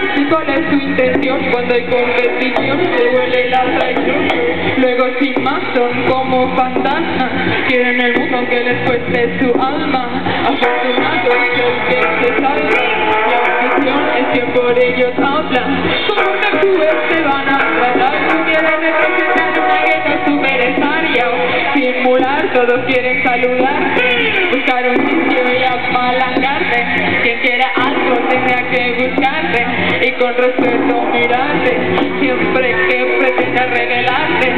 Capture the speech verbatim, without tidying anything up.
¿Y cuál es su intención cuando hay competición? Se huele la traición. Luego sin más son como fantasmas, quieren el mundo aunque les cueste su alma. Afortunado es el que se salva, la obsesión es quien por ellos habla. Como una actúes te van a tratar, tú quieres representar una guerra superestaria, simular, todos quieren saludarte, buscar un sitio y apalancarte. Quien quiera algo tendrá que buscarte y con respeto mirarte, siempre que pretenda revelarte.